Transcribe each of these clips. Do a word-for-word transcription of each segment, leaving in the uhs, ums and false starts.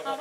abi.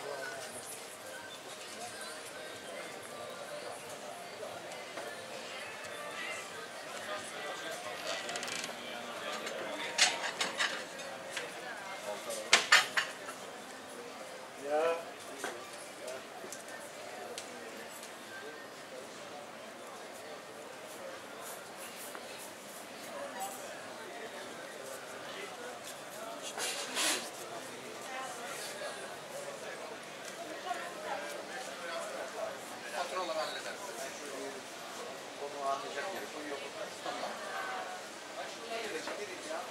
Faturaları halleder. Onu anlayacak yeri koyuyor. Tamam. Şuna gelecek dedik ya.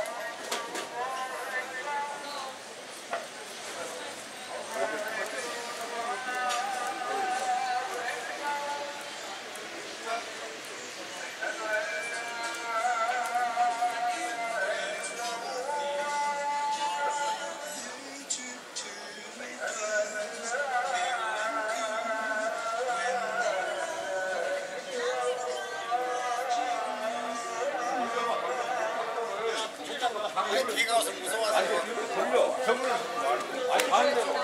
비가 와서 무서워서 돌려. 정문. 아니 반대로.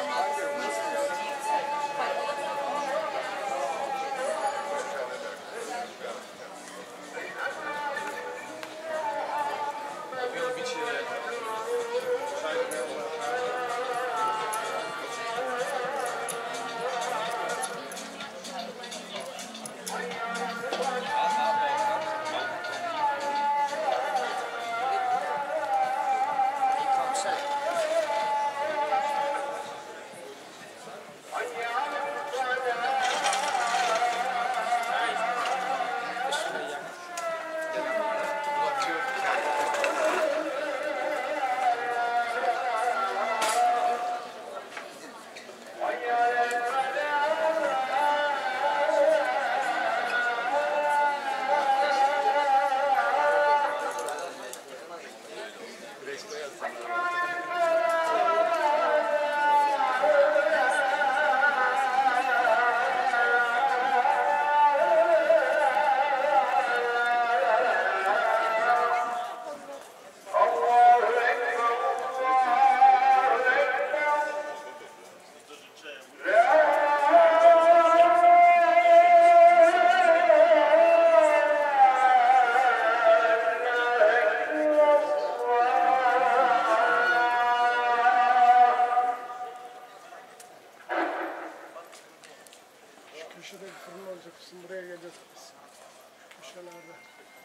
Köşede bir fırın olacak. Şimdi buraya geleceğiz biz. Köşelerde.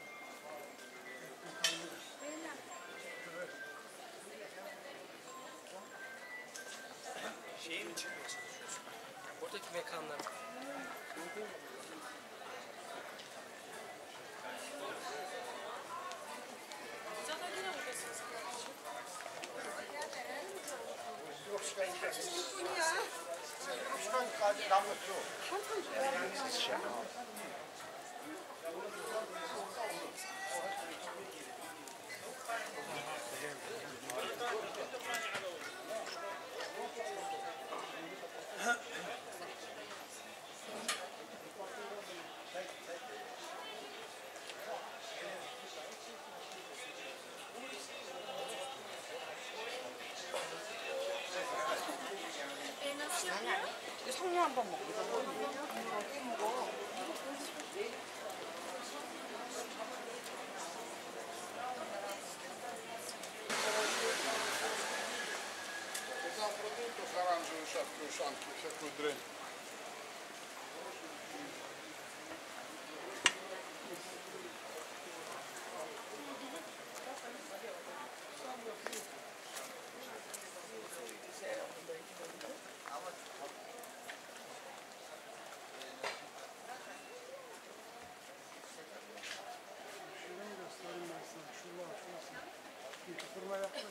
Evet. Şeyi mi çıkmaya çalışıyorsun? Buradaki mekanlar. Zaten yine buradasınız. yok çıkan çıkan sadece damlatıyor. 성냥 한번 먹자. 먹어. Там продуктов оранжевую шапку, ушанки, всякую дрянь. Fırına yaklaştık.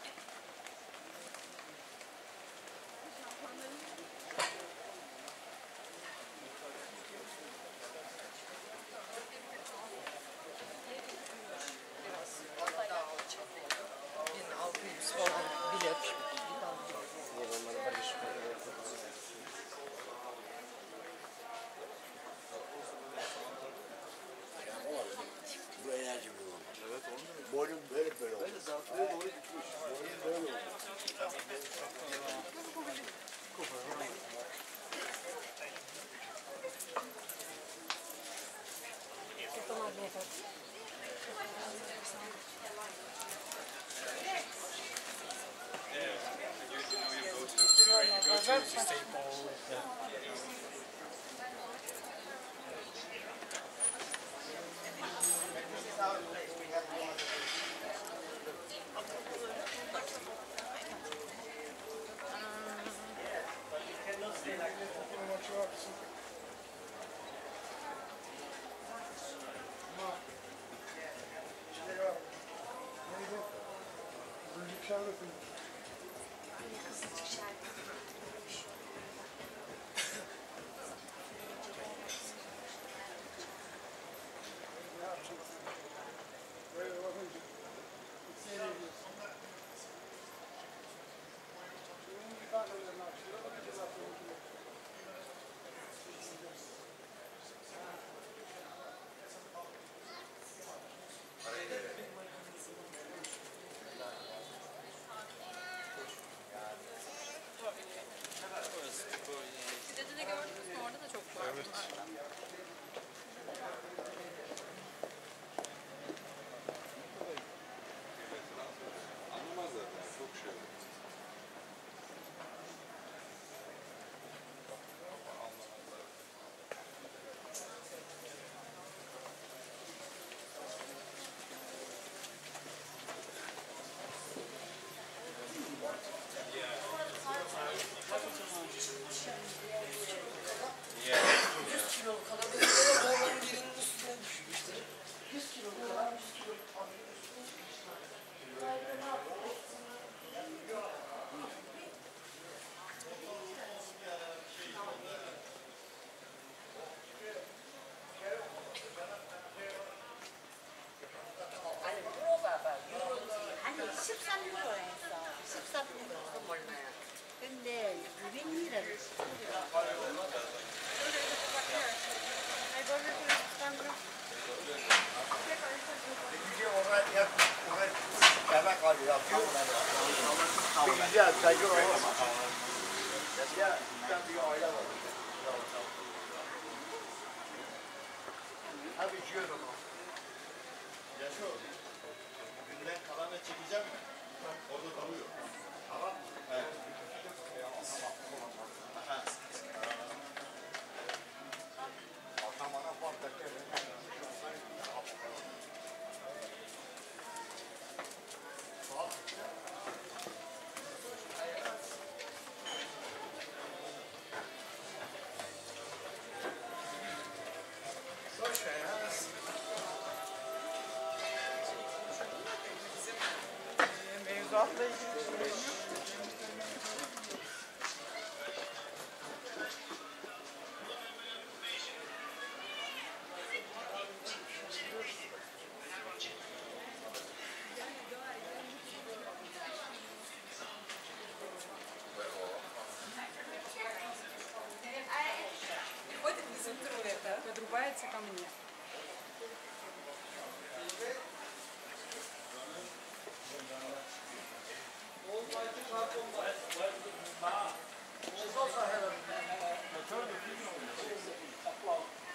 Bu enerji bu. Evet, onu boynum böyle böyle oldu. Böyle zafiyet doğru gitmiş. Boynum böyle oldu. Maçı yapsın. Ama şey var. Neydi? Bölük şerbeti. Ne yapacaksın? Böyle bakınca. Gitmeye gidiyorsun. Bunun bir tanelerini açıyor. Bir de zaten Sizde de gördünüz mü? Orada da çok var. Evet. Anlamazlar yani. Çok şey. 아니 십삼 유로 했어. 십삼 유로 몰라요. 근데 이백 리라를 Güzel oraya yap, oraya yemek alıyor. Bir güzel sayıyor o. Ya bir bir aile var. Abi içiyor onu. Yaşo, günden kalanı çekeceğim mi? Orada kalıyor. Tamam mı? Evet. Aha. Atamana patlatıyor. mevzuatla ilgili bir şey yok. Подрубается ко мне. Motor da bilmiyorum.